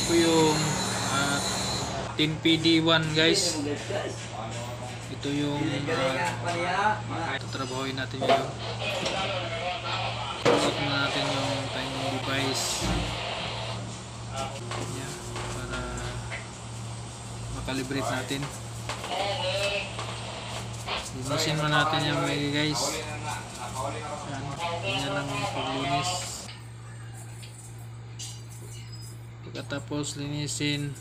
Ito yung 10PD1 guys. Ito yung tatrabahoin natin ngayon. Set na natin yung timing device. Yan, para makalibrate natin. Linisin mo natin yung mga guys. Yan, ganyan lang yung paglinis. Pagkatapos linisin,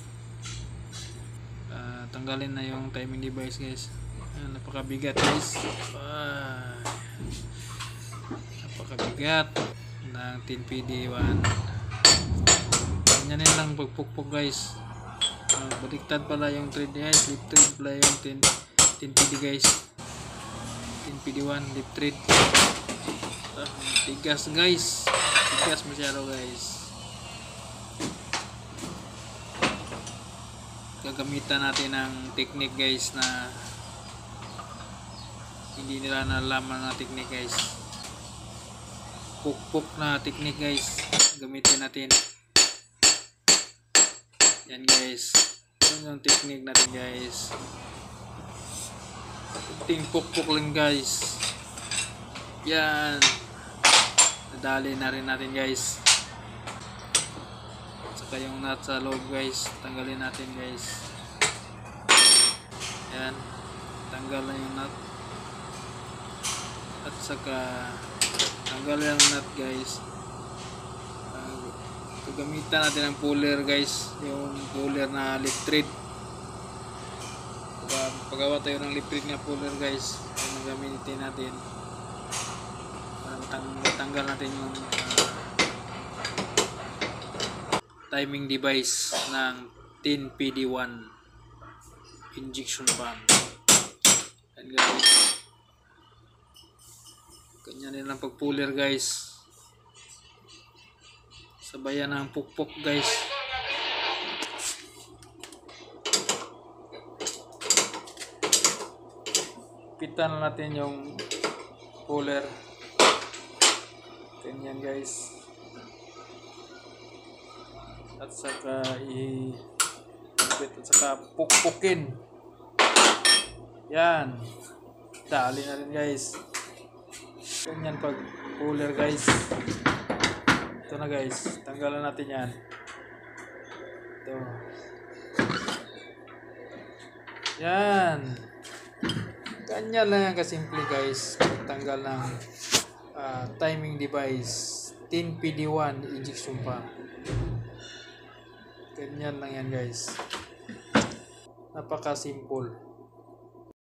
tanggalin na yung timing device guys. Yan, napakabigat guys. Napakabigat ng 10PD1. Ganyan lang pagpukpok guys. Baliktad pala yung thread guys. Lip thread pala yung 10PD guys. 10PD1 lip thread. Tigas guys. Tigas masyado guys. Gagamitan natin ng technique guys na hindi nila nalaman na technique guys. Pukpok na technique guys, gamitin natin. Yan guys, yun yung technique natin guys. Ting pukpok lang guys. Yan, nadali na rin natin guys. Saka yung nut sa loob guys, tanggalin natin guys. Yan, tanggal na yung nut. At saka tanggal yung nut guys. Gamitan natin ang puller guys, yung puller na lip thread. Paggawa tayo ng lip thread na puller guys, yung gamitin natin para matanggal natin yung timing device ng 10PD1 injection pump. And guys, ganyan din lang pag puller guys. Sabayan ng pukpok guys. Pitan natin yung puller. Ganyan guys. At saka i-bit at saka pukpukin. Yan. Dali na rin guys. Ganyan pag puller guys. Ito na guys, tanggalan natin yan. Ito. Yan. Ganyan lang yan kasimple guys. Tanggal ng timing device 10PD1 injection pump. Ganyan lang yan guys. Napaka simple.